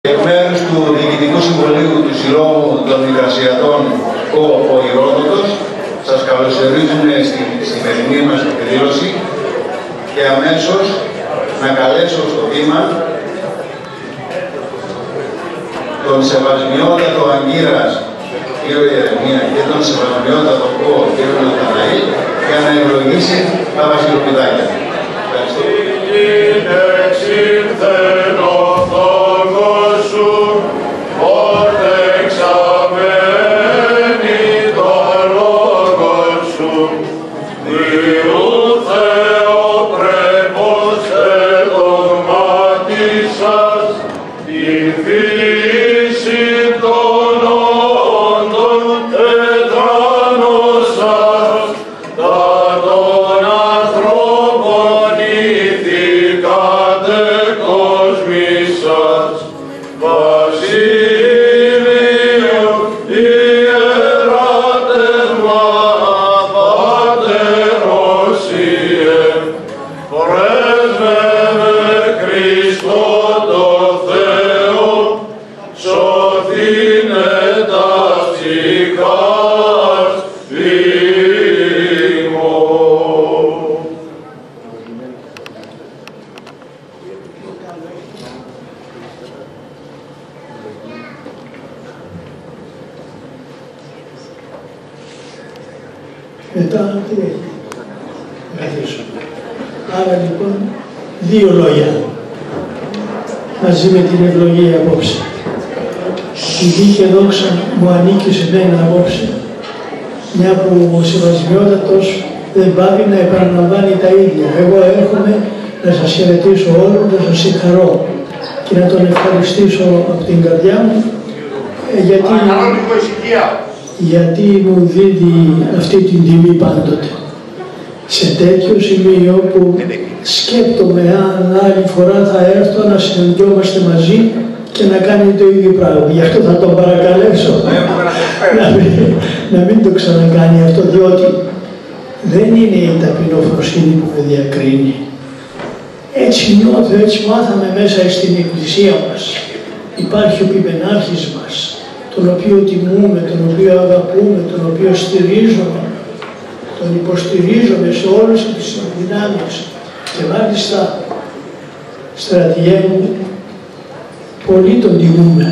Εκ μέρους του Διοικητικού Συμβουλίου του Συλλόγου των Μικρασιατών ο Ηρόδοτος, σας καλωσορίζουμε στη σημερινή μας εκδήλωση και αμέσως να καλέσω στο βήμα τον Σεβασμιότατο Αγκύρας κύριο Ιερεμία και τον Σεβασμιότατο κύριο Ναθαναήλ για να ευλογήσει τα βασιλοπιτάκια. Ευχαριστώ. Μετά τι έχει. Καθίσω. Άρα λοιπόν, δύο λόγια μαζί με την ευλογία απόψε. Η γη και δόξα μου ανήκει σε μένα απόψε, μια που ο Σεβασμιότατος δεν πάβει να επαναλαμβάνει τα ίδια. Εγώ έρχομαι να σας χαιρετήσω όλους, να σας συγχαρώ και να τον ευχαριστήσω από την καρδιά μου γιατί μου δίδει αυτή την τιμή πάντοτε. Σε τέτοιο σημείο που σκέπτομαι αν άλλη φορά θα έρθω να συναντιόμαστε μαζί και να κάνει το ίδιο πράγμα. Γι' αυτό θα τον παρακαλέσω να μην το ξανακάνει αυτό, διότι δεν είναι η ταπεινοφροσύνη που με διακρίνει. Έτσι νιώθω, έτσι μάθαμε μέσα στην εκκλησία μας. Υπάρχει ο πειμενάρχης μας, τον οποίο τιμούμε, τον οποίο αγαπούμε, τον οποίο στηρίζουμε, τον υποστηρίζουμε σε όλες τις δυνάμεις. Και μάλιστα, στρατηγέ μου, πολύ τον τιμούμε.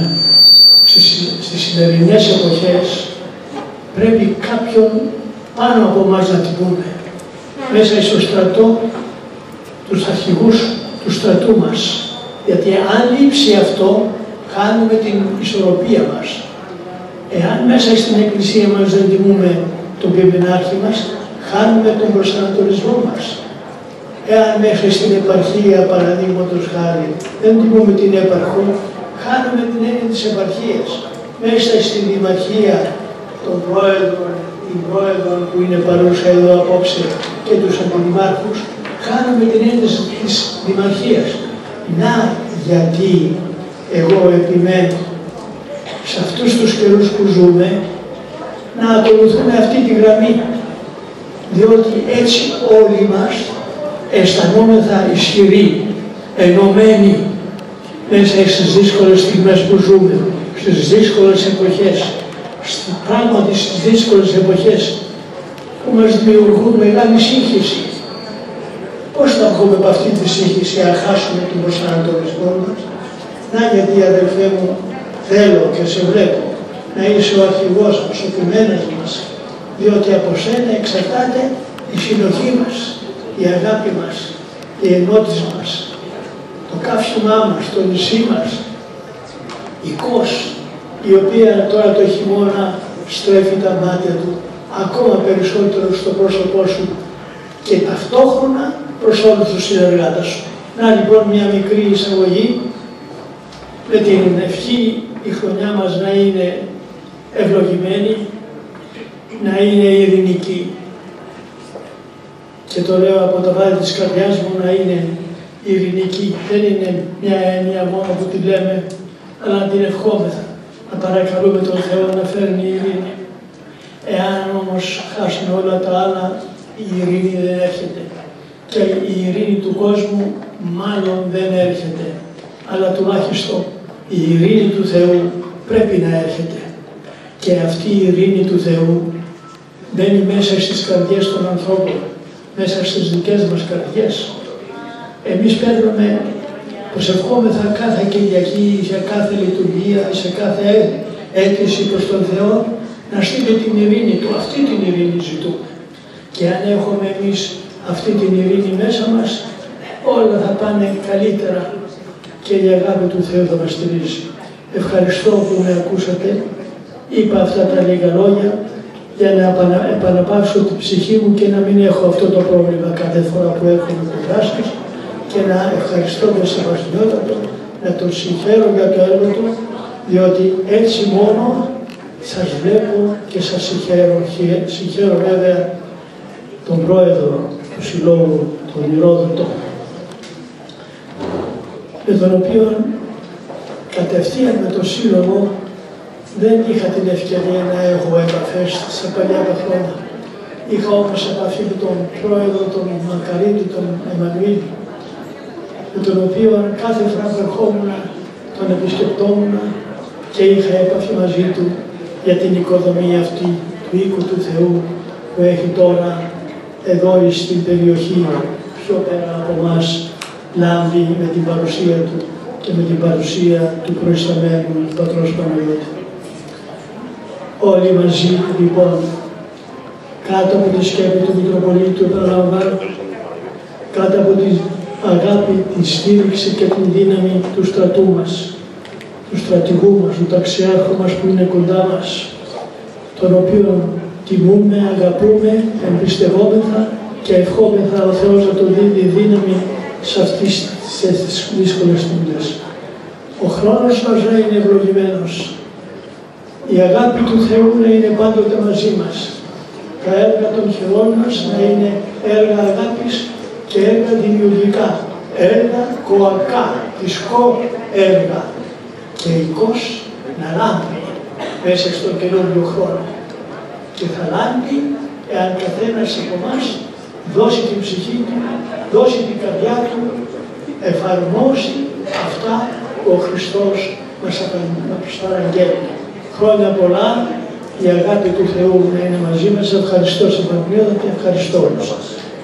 Στις σημερινές εποχές πρέπει κάποιον πάνω από εμάς να τιμούμε. Μέσα στο στρατό, τους αρχηγούς του στρατού μας. Γιατί αν λείψει αυτό, χάνουμε την ισορροπία μας. Εάν μέσα στην εκκλησία μας δεν τιμούμε τον πειμενάρχη μας, χάνουμε τον προσανατολισμό μας. Εάν μέχρι στην επαρχία, παραδείγματος χάρη, δεν τιμούμε την έπαρχο, χάνουμε την έννοια της επαρχίας. Μέσα στην δημαρχία των πρόεδρων, την πρόεδρων που είναι παρούσα εδώ απόψε και τους αντιδημάρχους, χάνουμε την έννοια της δημαρχίας. Να γιατί εγώ επιμένω σε αυτούς τους καιρούς που ζούμε να ακολουθούμε αυτή τη γραμμή, διότι έτσι όλοι μας αισθανόμεθα ισχυροί, ενωμένοι μέσα στις δύσκολες στιγμές που ζούμε, στις δύσκολες εποχές, πράγματι στις δύσκολες εποχές που μας δημιουργούν μεγάλη σύγχυση. Πώς θα βγούμε από αυτή τη σύγχυση αν χάσουμε τον προσανατολισμό μας? Να γιατί αδελφέ μου, θέλω και σε βλέπω να είσαι ο αρχηγός μας, ο ποιμένας μας, διότι από σένα εξαρτάται η συνοχή μας, η αγάπη μας, η ενότητα μας, το καύσιμά μας, το νησί μας, η Κος, η οποία τώρα το χειμώνα στρέφει τα μάτια του ακόμα περισσότερο στο πρόσωπό σου και ταυτόχρονα προς όλους τους συνεργάτες σου. Να λοιπόν μια μικρή εισαγωγή με την ευχή η χρονιά μας να είναι ευλογημένη, να είναι ειρηνική. Και το λέω από το βάθος της καρδιάς μου, να είναι ειρηνική. Δεν είναι μια έννοια μόνο που τη λέμε, αλλά να την ευχόμεθα. Να παρακαλούμε τον Θεό να φέρνει ειρήνη. Εάν όμως χάσουμε όλα τα άλλα, η ειρήνη δεν έρχεται. Και η ειρήνη του κόσμου μάλλον δεν έρχεται. Αλλά τουλάχιστον Η ειρήνη του Θεού πρέπει να έρχεται. Και αυτή η ειρήνη του Θεού μπαίνει μέσα στις καρδιές των ανθρώπων, μέσα στις δικές μας καρδιές. Εμείς παίρνουμε, προσευχόμεθα κάθε Κυριακή, σε κάθε λειτουργία, σε κάθε αίτηση προς τον Θεό, να στείλει την ειρήνη Του. Αυτή την ειρήνη ζητούμε. Και αν έχουμε εμείς αυτή την ειρήνη μέσα μας, όλα θα πάνε καλύτερα και η αγάπη του Θεού θα μας στηρίζει. Ευχαριστώ που με ακούσατε. Είπα αυτά τα λίγα λόγια για να επαναπαύσω την ψυχή μου και να μην έχω αυτό το πρόβλημα κάθε φορά που έρχομαι κοντά σας και να ευχαριστώ τον Σεβασμιότατο, να τον συγχαίρω για το έργο του, διότι έτσι μόνο σας βλέπω και σας συγχαίρω. Συγχαίρω βέβαια τον πρόεδρο του Συλλόγου, τον Ηρόδοτο, με τον οποίο κατευθείαν με το Σύλλογο δεν είχα την ευκαιρία να έχω επαφές σε παλιά τα χρόνια. Είχα όμως επαφή με τον πρόεδρο, τον Μακαρίτη, τον Εμμανουήλ, με τον οποίο κάθε φορά που ερχόμουν τον επισκεπτόμουν και είχα επαφή μαζί του για την οικοδομία αυτή του οίκου του Θεού που έχει τώρα εδώ στην περιοχή πιο πέρα από εμάς λάμβει με την παρουσία του και με την παρουσία του προϊσταμένου Πατρός Παναγιώτη. Όλοι μαζί λοιπόν κάτω από τη σκέπη του Μητροπολίτου, επαναλαμβάνω, κάτω από την αγάπη, τη στήριξη και την δύναμη του στρατού μας, του στρατηγού μας, του ταξιάρχου μας που είναι κοντά μας, τον οποίο τιμούμε, αγαπούμε, εμπιστευόμεθα και ευχόμεθα ο Θεός να τον δίνει δύναμη σε αυτές τις δύσκολες στιγμές. Ο χρόνος μας να είναι ευλογημένος. Η αγάπη του Θεού να είναι πάντοτε μαζί μας. Τα έργα των χειρών μας να είναι έργα αγάπης και έργα δημιουργικά. Έργα κοακά, ισκό έργα. Και οικός να λάμπει μέσα στον καινούριο χρόνο. Και θα λάμπει εάν καθένας από εμάς δώσει την ψυχή του, δώσει την καρδιά του, εφαρμόσει αυτά που ο Χριστός μας παραγγέλνει. Χρόνια πολλά, η αγάπη του Θεού να είναι μαζί μας. Ευχαριστώ σε Παναγιώτα και ευχαριστώ όλους σας.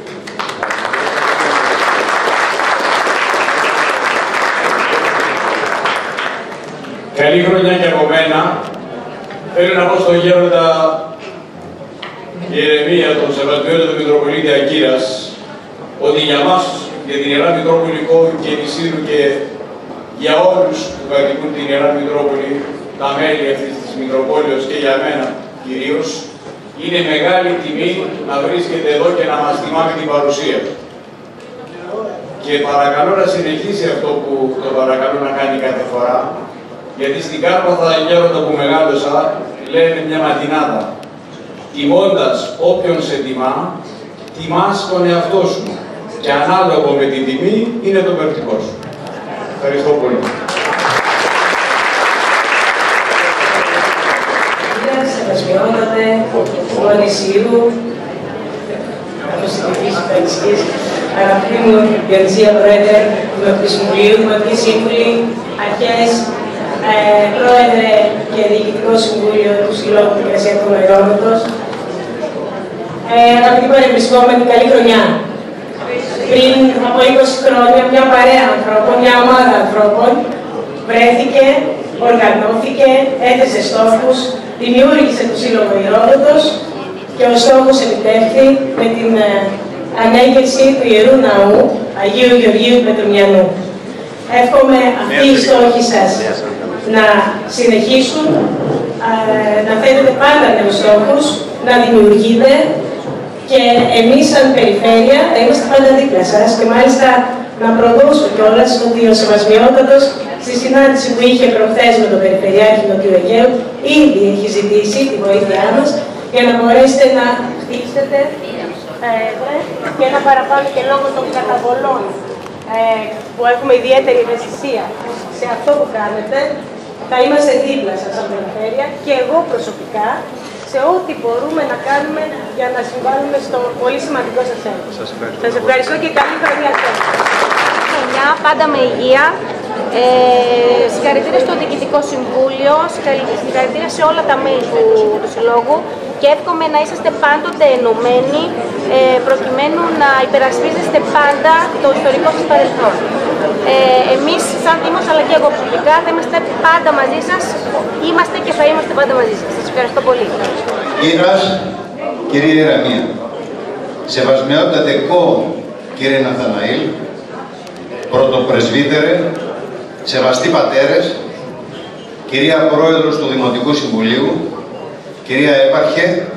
Καλή χρονιά και από μένα. Θέλω να πω στον γέροντα Ιερεμία, τον Σεβασμιότατο Μητροπολίτη Ακύρας, ότι για μας, για την Ιερά Μητρόπολη Κόβου και Νησίδου και για όλους που κατοικούν την Ιερά Μητρόπολη, τα μέλη αυτής της Μητροπόλεως και για μένα κυρίως, είναι μεγάλη τιμή να βρίσκεται εδώ και να μας τιμά με την παρουσία του. Και παρακαλώ να συνεχίσει αυτό που το παρακαλώ να κάνει κάθε φορά, γιατί στην Κάρπαθα γέροντα που μεγάλωσα λένε μια ματινάδα. Τιμώντας όποιον σε τιμά, τιμάς τον εαυτό σου. Και ανάλογο με την τιμή είναι το περτικό σου. Ευχαριστώ πολύ. Σεβασμιότατε, του Ανησίου, καθώς συνεχίζει Πανησικής, αγαπητοί μου Διονυσία Πρόεδρε του Συμβουλίου, Δημοτικοί Σύμβουλοι, αρχές, Πρόεδρε και Διοικητικό Συμβούλιο του Συλλόγου του Εκκλησιακού Αιρόδοτος, αγαπητοί παρευρισκόμενοι, καλή χρονιά. Πριν από 20 χρόνια, μια παρέα ανθρώπων, μια ομάδα ανθρώπων, βρέθηκε, οργανώθηκε, έθεσε στόχους, δημιούργησε το Σύλλογο Ηρόδοτος και ο στόχος επιτεύχθη με την ανέγερση του Ιερού Ναού Αγίου Γεωργίου Πετρουμιανού. Εύχομαι αυτοί οι στόχοι σας να συνεχίσουν, να θέτετε πάντα νέους στόχους, να δημιουργείτε και εμείς σαν περιφέρεια θα είμαστε πάντα δίπλα σας και μάλιστα να προδώσω κιόλας ότι ο Σεβασμιότατος στη συνάντηση που είχε προχθές με τον Περιφερειάρχη Νοτιού Αιγαίου ήδη έχει ζητήσει τη βοήθειά μας για να μπορέσετε να χτίσετε και ένα παραπάνω και λόγω των καταβολών που έχουμε ιδιαίτερη ευαισθησία σε αυτό που κάνετε. Θα είμαστε δίπλα σας σαν περιφέρεια και εγώ προσωπικά σε ό,τι μπορούμε να κάνουμε για να συμβάλλουμε στο πολύ σημαντικό σας έργο. Σας ευχαριστώ και καλή χρονιά. Πάντα με υγεία, Συγχαρητήρια στο Διοικητικό Συμβούλιο, συγχαρητήρια σε όλα τα μέλη του Συλλόγου και εύχομαι να είσαστε πάντοτε ενωμένοι προκειμένου να υπερασπίζεστε πάντα το ιστορικό σας παρελθόν. Εμείς σαν Δήμος αλλά και εγώ προσωπικά θα είμαστε πάντα μαζί σας, είμαστε και θα είμαστε πάντα μαζί σας. Σας ευχαριστώ πολύ. Κύρας, κυρία Ιραμία, σεβασμιότατε κο κύριε Ναθαναήλ, πρωτοπρεσβύτερε, σεβαστοί πατέρες, κυρία Πρόεδρος του Δημοτικού Συμβουλίου, κυρία Έπαρχε,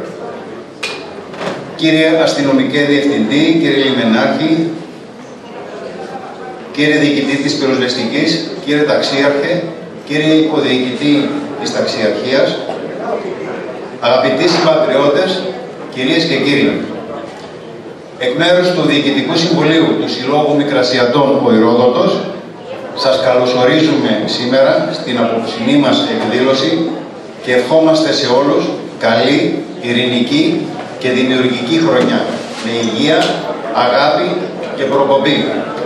κύριε Αστυνομικέ Διευθυντή, κύριε Λιμενάρχη, κύριε Διοικητή της Πυροσβεστικής, κύριε Ταξίαρχε, κύριε Υποδιοικητή της Ταξιαρχίας, αγαπητοί συμπατριώτες, κυρίες και κύριοι. Εκ μέρους του Διοικητικού Συμβουλίου του Συλλόγου Μικρασιατών Ο Ηρόδοτος, σας καλωσορίζουμε σήμερα στην απόψινή μας εκδήλωση και ευχόμαστε σε όλους καλή, ειρηνική και δημιουργική χρονιά, με υγεία, αγάπη και προκοπή.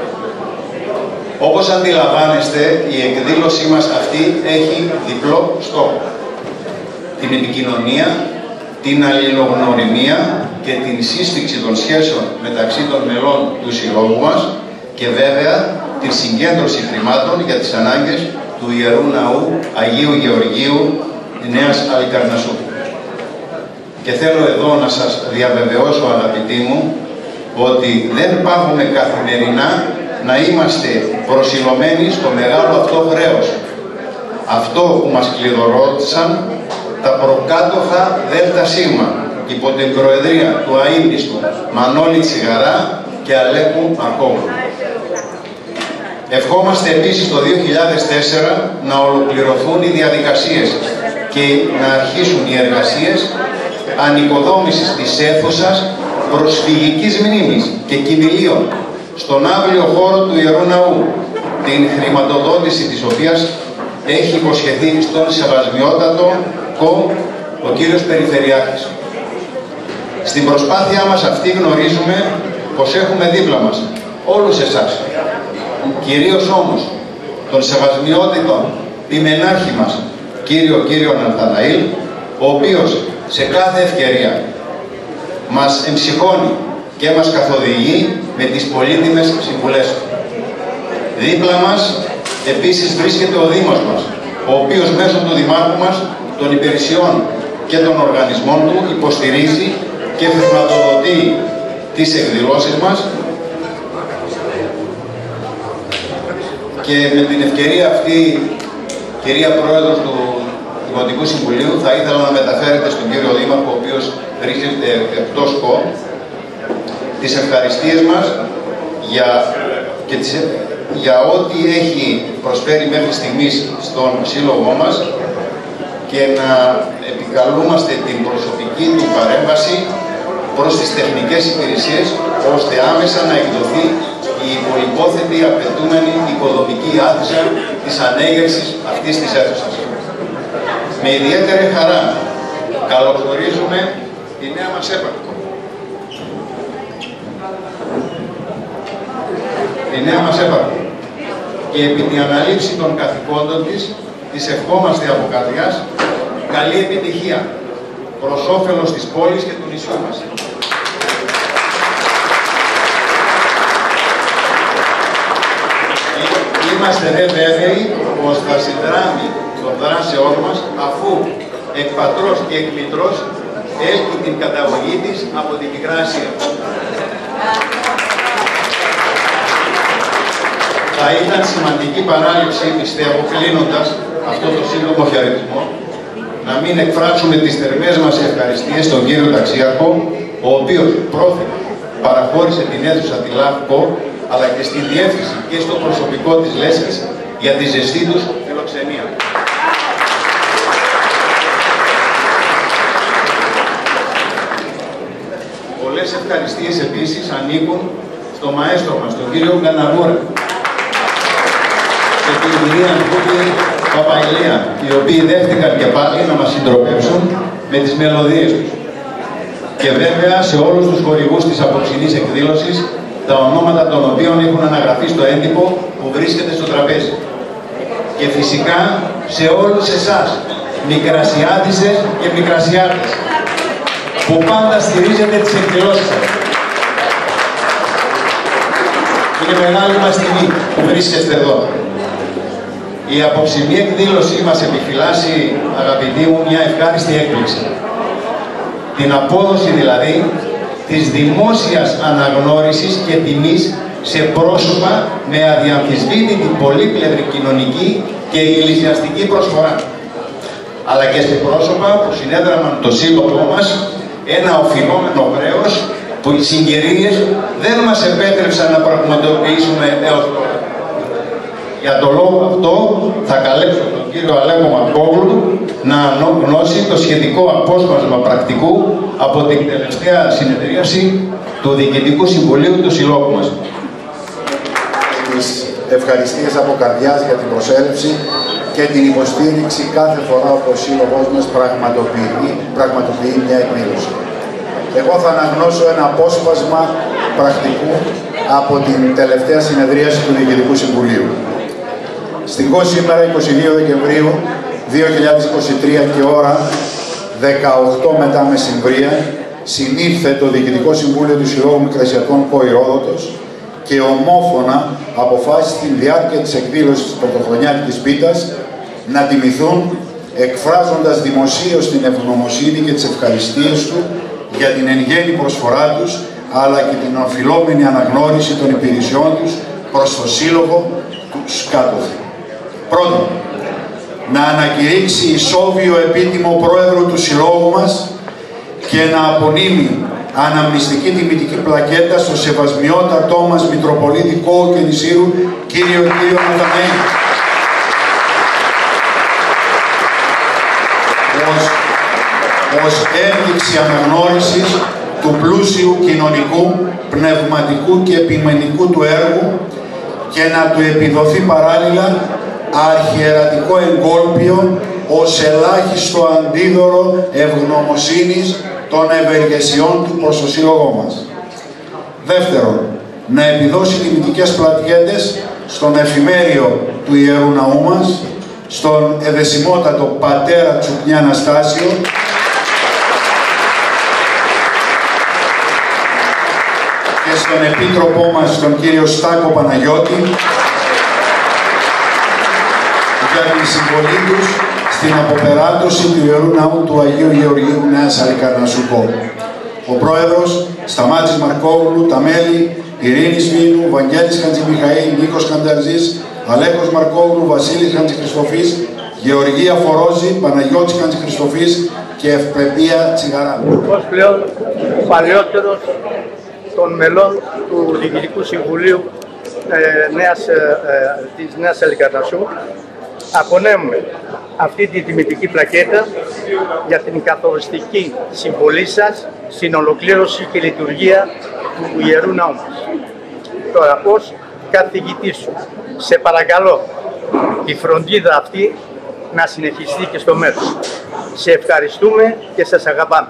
Όπως αντιλαμβάνεστε, η εκδήλωσή μας αυτή έχει διπλό στόχο. Την επικοινωνία, την αλληλογνωριμία και την σύσφυξη των σχέσεων μεταξύ των μελών του Συλλόγου μας και βέβαια την συγκέντρωση χρημάτων για τις ανάγκες του Ιερού Ναού Αγίου Γεωργίου Νέας Αλικαρνασσού. Και θέλω εδώ να σας διαβεβαιώσω, αγαπητοί μου, ότι δεν πάγουμε καθημερινά να είμαστε προσιλωμένοι στο μεγάλο αυτό χρέος. Αυτό που μας κλειδωρώτησαν τα προκάτοχα ΔΣ υπό την προεδρία του αείμνηστου Μανώλη Τσιγαρά και Αλέκου Μαρκόβου. Ευχόμαστε επίσης το 2004 να ολοκληρωθούν οι διαδικασίες και να αρχίσουν οι εργασίες ανοικοδόμησης της αίθουσας προσφυγικής μνήμης και κηδηλίων στον αύριο χώρο του Ιερού Ναού, την χρηματοδότηση της οποίας έχει υποσχεθεί στον σεβασμιότατο ο κύριος Περιφερειάρχης. Στην προσπάθειά μας αυτή γνωρίζουμε πως έχουμε δίπλα μας όλους εσάς, κυρίως όμως τον σεβασμιότατο ποιμενάρχη μας, κύριο Ναθαναήλ, ο οποίος σε κάθε ευκαιρία μας εμψυχώνει και μας καθοδηγεί με τις πολύτιμες συμβουλές του. Δίπλα μας επίσης βρίσκεται ο Δήμος μας, ο οποίος μέσω του Δημάρχου μας, των υπηρεσιών και των οργανισμών του υποστηρίζει και χρηματοδοτεί τις εκδηλώσεις μας και με την ευκαιρία αυτή, κυρία Πρόεδρος του Δημοτικού Συμβουλίου, θα ήθελα να μεταφέρετε στον κύριο Δήμαρχο, ο οποίος βρίσκεται εκτός ΚΟ, τις ευχαριστίες μας για ό,τι έχει προσφέρει μέχρι στιγμής στον σύλλογό μας και να επικαλούμαστε την προσωπική του παρέμβαση προς τις τεχνικές υπηρεσίες, ώστε άμεσα να εκδοθεί η υποϋπόθετη απαιτούμενη οικοδομική άθληση της ανέγερσης αυτής της αίθουσας. Με ιδιαίτερη χαρά καλωσορίζουμε τη νέα μας έπαρχη. Και επί τη αναλήψη των καθηκόντων της ευχόμαστε από καρδιάς καλή επιτυχία προς όφελος της πόλης και του νησιού μας. Είμαστε βέβαιοι πως θα συνδράμει των δράσεών μας, αφού εκ πατρός και εκ μητρός έλκει την καταγωγή της από την Μικρά Ασία. Θα ήταν σημαντική παράληψη, πιστεύω, κλείνοντας αυτό το σύντομο χαιρετισμό, να μην εκφράξουμε τις θερμές μας ευχαριστίες στον κύριο Ταξίαρχο, ο οποίος πρόθυμα παραχώρησε την αίθουσα τη ΛΑΦΚΟ, αλλά και στη διεύθυνση και στο προσωπικό της Λέσχης για τη ζεστή τους φιλοξενία. Πολλές ευχαριστίες επίσης ανήκουν στο μαέστρο μας, τον κύριο Γκαναβούρα, και την κυρία Αντρούκη Παπαϊλία, οι οποίοι δέχτηκαν και πάλι να μας συντροπεύσουν με τις μελωδίες τους. Και βέβαια σε όλους τους χορηγούς της απόψινής εκδήλωσης, τα ονόματα των οποίων έχουν αναγραφεί στο έντυπο που βρίσκεται στο τραπέζι. και φυσικά σε όλους εσάς, μικρασιάτισσες και μικρασιάτες, που πάντα στηρίζετε τις εκδηλώσεις σας. Είναι μεγάλη μας τιμή που βρίσκεστε εδώ. Η απόψινή εκδήλωσή μας επιφυλάσσει, αγαπητοί μου, μια ευχάριστη έκπληξη. Την απόδοση δηλαδή της δημόσιας αναγνώρισης και τιμής σε πρόσωπα με αδιαμφισβήτητη πολύπλευρη κοινωνική και εκκλησιαστική προσφορά, αλλά και σε πρόσωπα που συνέδραμαν το σύλλογό μας, ένα οφειλόμενο βρέος που οι συγκυρίες δεν μας επέτρεψαν να πραγματοποιήσουμε έως τώρα. Για τον λόγο αυτό θα καλέσω τον κύριο Αλέκο Μαρκόγλου να αναγνώσει το σχετικό απόσπασμα πρακτικού από την τελευταία συνεδρίαση του Διοικητικού Συμβουλίου του Συλλόγου μας. Ευχαριστίες από καρδιάς για την προσέλευση και την υποστήριξη κάθε φορά που ο Σύλλογος μας πραγματοποιεί μια εκδήλωση. Εγώ θα αναγνώσω ένα απόσπασμα πρακτικού από την τελευταία συνεδρίαση του Διοικητικού Συμβουλίου. Στην ΚΟ σήμερα, 22 Δεκεμβρίου 2023 και ώρα 18 μετά μεσημβρία, συνήλθε το Διοικητικό Συμβούλιο του Συλλόγου Μικρασιατών ΚΟ Ηρόδοτος και ομόφωνα αποφάσισε στη διάρκεια της εκδήλωσης της πρωτοχρονιάτικης πίτας να τιμηθούν, εκφράζοντας δημοσίως την ευγνωμοσύνη και τις ευχαριστίες του για την εν γέννη προσφορά τους, αλλά και την οφειλόμενη αναγνώριση των υπηρεσιών τους προς το Σύλλογο τους κάτωθεν. Πρώτον, να ανακηρύξει ισόβιο επίτιμο πρόεδρο του Συλλόγου μας και να απονείμει αναμνηστική τιμητική πλακέτα στο σεβασμιότατό μας Μητροπολίτη Κόου και Νησίρου, κύριο Ναθαναήλ. Ως ένδειξη αναγνώρισης του πλούσιου κοινωνικού, πνευματικού και επιμενικού του έργου και να του επιδοθεί παράλληλα αρχιερατικό εγκόλπιο ως ελάχιστο αντίδωρο ευγνωμοσύνης των ευεργεσιών του προς το Σύλλογό μας. Δεύτερον, να επιδώσει τιμητικές πλακέτες στον εφημέριο του Ιερού Ναού μας, στον εδεσιμότατο πατέρα Τσουκνιά Αναστάσιο, και στον επίτροπό μας, τον κύριο Στάκο Παναγιώτη, για την συμβολή τους στην αποπεράτωση του Ιερού Ναού του Αγίου Γεωργίου Νέας Αλικαρνασσού. Ο Πρόεδρος Σταμάτης Μαρκόγλου, τα μέλη Ειρήνης Βίνου, Βαγγέλης Χατζημιχαήλ, Νίκος Κανταρζής, Αλέκος Μαρκόγλου, Βασίλης Χατζηχριστοφής, Γεωργία Φορόζη, Παναγιώτης Χατζηχριστοφής και Ευπρεπία Τσιγαράνου. Ως πλέον παλαιότερος των μελών του Διοικητικού Συμβουλίου της Νέας Αλικαρνασσού, απονέμουμε αυτή τη τιμητική πλακέτα για την καθοριστική συμβολή σας στην ολοκλήρωση και λειτουργία του Ιερού Ναού μας. Τώρα, ως καθηγητής σου, σε παρακαλώ η φροντίδα αυτή να συνεχιστεί και στο μέλλον. Σε ευχαριστούμε και σας αγαπάμε.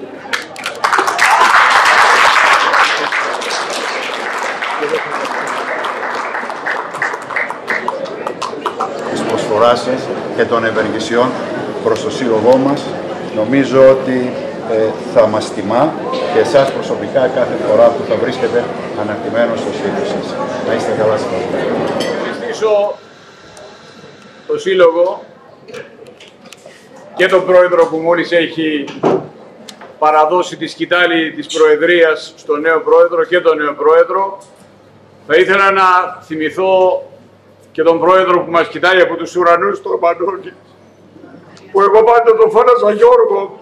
Και των ευεργεσιών προς το Σύλλογό μας. Νομίζω ότι θα μας τιμά και εσάς προσωπικά κάθε φορά που θα βρίσκετε αναρτημένος στο Σύλλογο σας. Να είστε καλά σας. Ευχαριστήσω το Σύλλογο και τον Πρόεδρο που μόλις έχει παραδώσει τη σκητάλη της Προεδρίας στον νέο Πρόεδρο και τον νέο Πρόεδρο. Θα ήθελα να θυμηθώ και τον Πρόεδρο που μας κοιτάει από τους ουρανούς, τον Μανώλη, που εγώ πάντα τον φώναζα Γιώργο.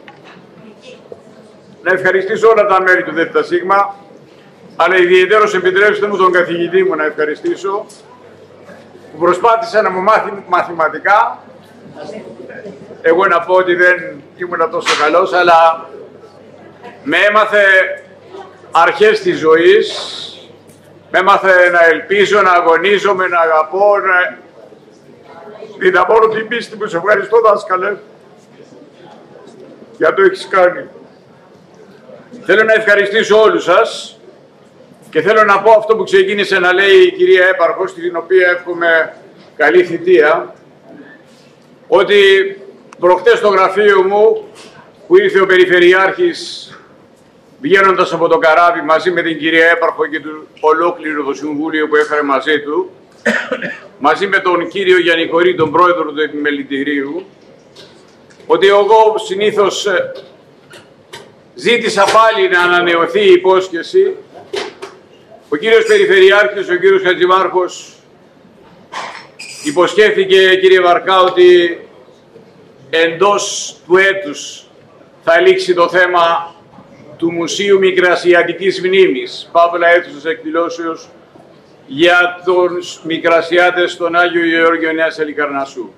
Να ευχαριστήσω όλα τα μέλη του ΔΣ, αλλά ιδιαιτέρως επιτρέψτε μου τον καθηγητή μου να ευχαριστήσω, που προσπάθησε να μου μάθει μαθηματικά. Εγώ να πω ότι δεν ήμουν τόσο καλός, αλλά με έμαθε αρχές της ζωής, με έμαθε να ελπίζω, να αγωνίζομαι, να αγαπώ, να δυναμώνω την πίστη μου. Σε ευχαριστώ, δάσκαλε, για το έχεις κάνει. Θέλω να ευχαριστήσω όλους σας και θέλω να πω αυτό που ξεκίνησε να λέει η κυρία Έπαρχος, την οποία εύχομαι καλή θητεία, ότι προχτές στο γραφείο μου που ήρθε ο Περιφερειάρχης βγαίνοντας από το καράβι μαζί με την κυρία Έπαρχο και ολόκληρο το Συμβούλιο που έφερε μαζί του, μαζί με τον κύριο Γιαννικορή, τον πρόεδρο του Επιμελητηρίου, ότι εγώ συνήθως ζήτησα πάλι να ανανεωθεί η υπόσχεση. Ο κύριος Περιφερειάρχης, ο κύριος Χατζημάρχος, υποσχέθηκε, κύριε Βαρκά, ότι εντός του έτους θα λήξει το θέμα του Μουσείου Μικρασιατικής Μνήμης, παύλα αίθουσας εκδηλώσεως για τους Μικρασιάτες στον Άγιο Γεώργιο Νέας Ελικαρνασσού.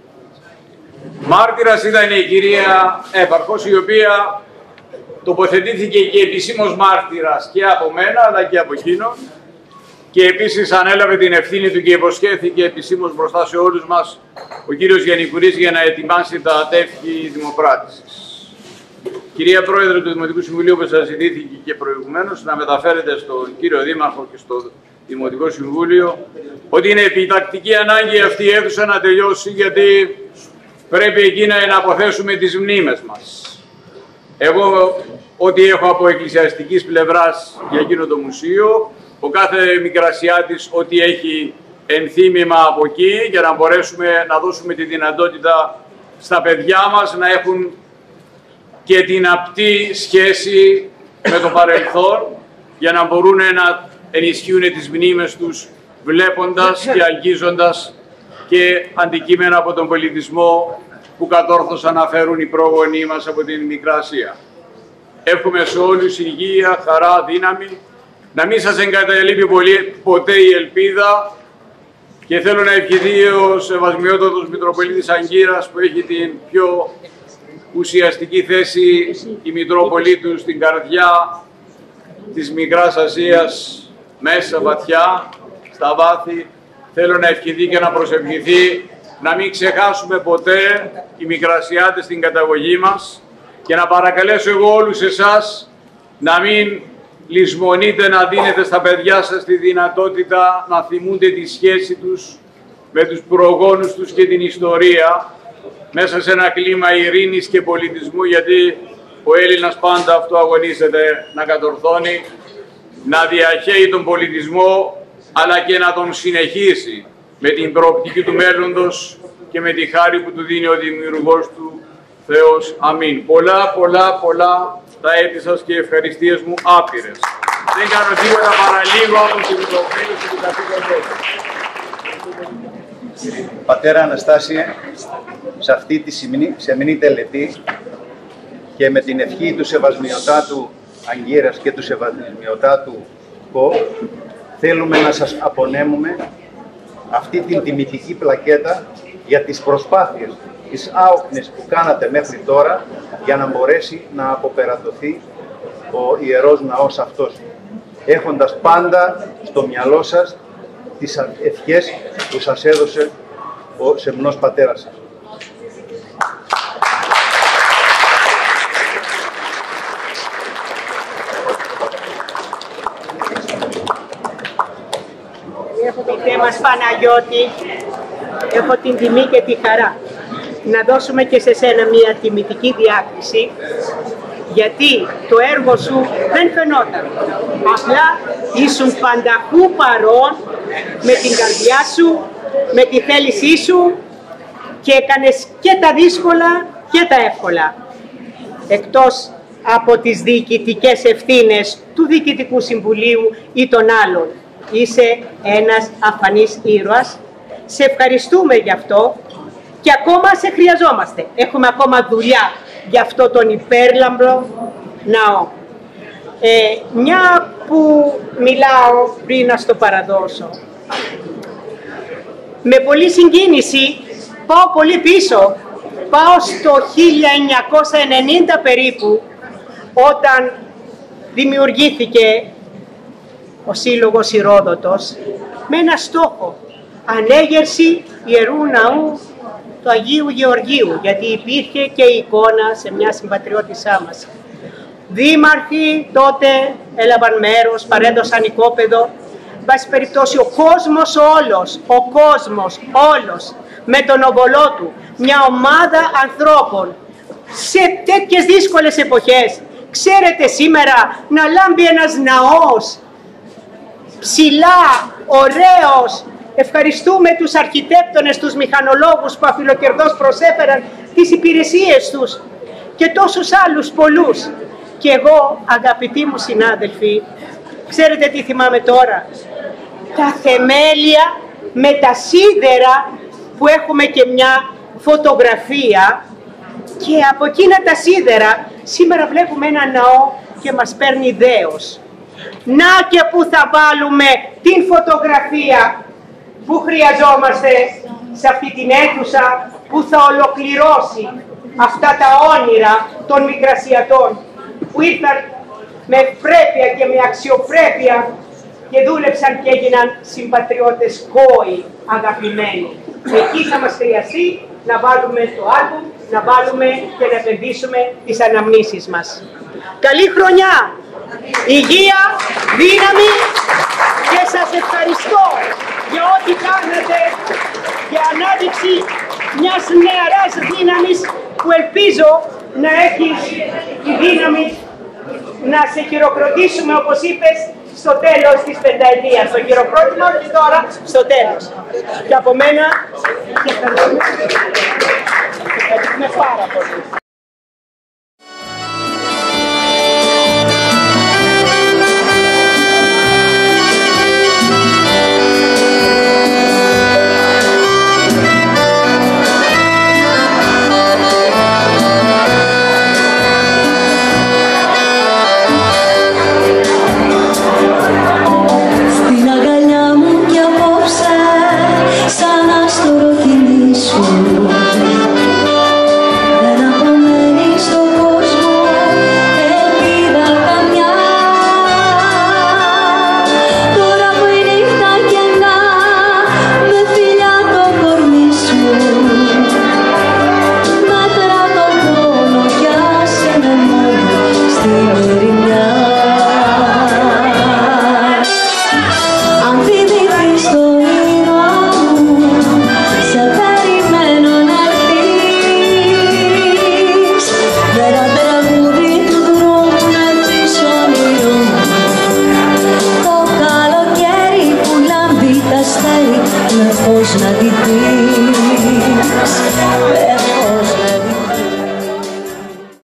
Μάρτυρας ήταν η κυρία Έπαρχος, η οποία τοποθετήθηκε και επισήμως μάρτυρας και από μένα αλλά και από εκείνον, και επίσης ανέλαβε την ευθύνη του και υποσχέθηκε επισήμως μπροστά σε όλους μας ο κύριος Γιαννικουρής για να ετοιμάσει τα τεύχη δημοπράτησης. Κυρία Πρόεδρε του Δημοτικού Συμβουλίου, όπως σας ζητήθηκε και προηγουμένως, να μεταφέρετε στον κύριο Δήμαρχο και στο Δημοτικό Συμβούλιο ότι είναι επιτακτική ανάγκη αυτή η αίθουσα να τελειώσει, γιατί πρέπει εκεί να αποθέσουμε τις μνήμες μας. Εγώ ό,τι έχω από εκκλησιαστικής πλευράς για εκείνο το μουσείο, ο κάθε Μικρασιάτης ό,τι έχει ενθύμημα από εκεί, για να μπορέσουμε να δώσουμε τη δυνατότητα στα παιδιά μας να έχουν και την απτή σχέση με το παρελθόν, για να μπορούν να ενισχύουν τις μνήμες τους βλέποντας και αγγίζοντας και αντικείμενα από τον πολιτισμό που κατόρθωσαν να φέρουν οι πρόγονοί μας από την Μικρά Ασία. Εύχομαι σε όλους υγεία, χαρά, δύναμη, να μην σας εγκαταλείπει ποτέ η ελπίδα, και θέλω να ευχηθεί ο Σεβασμιότατος Μητροπολίτης Αγκύρας, που έχει την πιο ουσιαστική θέση η Μητρόπολη του στην καρδιά της Μικράς Ασίας, μέσα βαθιά, στα βάθη. Θέλω να ευχηθεί και να προσευχηθεί να μην ξεχάσουμε ποτέ οι Μικρασιάτες την καταγωγή μας, και να παρακαλέσω εγώ όλους εσάς να μην λησμονείτε να δίνετε στα παιδιά σας τη δυνατότητα να θυμούνται τη σχέση τους με τους προγόνους τους και την ιστορία, μέσα σε ένα κλίμα ειρήνης και πολιτισμού, γιατί ο Έλληνας πάντα αυτό αγωνίζεται να κατορθώνει, να διαχέει τον πολιτισμό, αλλά και να τον συνεχίσει με την προοπτική του μέλλοντος και με τη χάρη που του δίνει ο Δημιουργός του Θεός. Αμήν. Πολλά τα έτη σας και οι ευχαριστίες μου άπειρες. Δεν κάνω τίποτα παραλίγο από την υποφίληση του καθήκοντος. Πατέρα Αναστάσιε, σε αυτή τη σεμνή τελετή και με την ευχή του Σεβασμιωτάτου Αγκύρας και του Σεβασμιωτάτου Κο, θέλουμε να σας απονέμουμε αυτή την τιμητική πλακέτα για τις προσπάθειες, τις άοκνες που κάνατε μέχρι τώρα, για να μπορέσει να αποπερατωθεί ο Ιερός Ναός αυτός, έχοντας πάντα στο μυαλό σας τις ευχές που σας έδωσε ο σεμνός πατέρας σας. Έχω το θέμα Παναγιώτη, έχω την τιμή και τη χαρά να δώσουμε και σε σένα μια τιμητική διάκριση, γιατί το έργο σου δεν φαινόταν. Απλά ήσουν πανταχού παρόν με την καρδιά σου, με τη θέλησή σου, και έκανες και τα δύσκολα και τα εύκολα. Εκτός από τις διοικητικές ευθύνες του Διοικητικού Συμβουλίου ή των άλλων, είσαι ένας αφανής ήρωας. Σε ευχαριστούμε γι' αυτό και ακόμα σε χρειαζόμαστε. Έχουμε ακόμα δουλειά για αυτό τον υπέρλαμπρο ναό. Μια που μιλάω πριν να στο παραδώσω, με πολλή συγκίνηση πάω πολύ πίσω. Πάω στο 1990 περίπου, όταν δημιουργήθηκε ο Σύλλογος Ηρόδοτος με ένα στόχο, ανέγερση Ιερού Ναού του Αγίου Γεωργίου, γιατί υπήρχε και η εικόνα σε μια συμπατριώτησά μας. Δήμαρχοι τότε έλαβαν μέρος, παρέδωσαν οικόπεδο, βάση περιπτώσει ο κόσμος όλος, με τον οβολό του, μια ομάδα ανθρώπων, σε τέτοιες δύσκολες εποχές. Ξέρετε σήμερα να λάμπει ένας ναός, ψηλά, ωραίος. Ευχαριστούμε τους αρχιτέκτονες, τους μηχανολόγους που αφιλοκερδώς προσέφεραν τις υπηρεσίες τους και τόσους άλλους πολλούς. Και εγώ, αγαπητοί μου συνάδελφοι, ξέρετε τι θυμάμαι τώρα? Τα θεμέλια με τα σίδερα που έχουμε και μια φωτογραφία, και από εκείνα τα σίδερα σήμερα βλέπουμε ένα ναό και μας παίρνει δέος. Να και που θα βάλουμε την φωτογραφία που χρειαζόμαστε σε αυτή την αίθουσα που θα ολοκληρώσει αυτά τα όνειρα των Μικρασιατών που ήρθαν με ευπρέπεια και με αξιοπρέπεια και δούλεψαν και έγιναν συμπατριώτες κόοι αγαπημένοι. Εκεί θα μας χρειαστεί να βάλουμε το άλμπουμ, να βάλουμε και να επενδύσουμε τις αναμνήσεις μας. Καλή χρονιά, υγεία, δύναμη και σας ευχαριστώ για ό,τι κάνετε για ανάδειξη μιας νεαράς δύναμης που ελπίζω να έχεις τη δύναμη να σε χειροκροτήσουμε, όπως είπες, στο τέλος της πενταετίας. Το χειροκρότημα και τώρα στο τέλος. Και από μένα, ευχαριστούμε.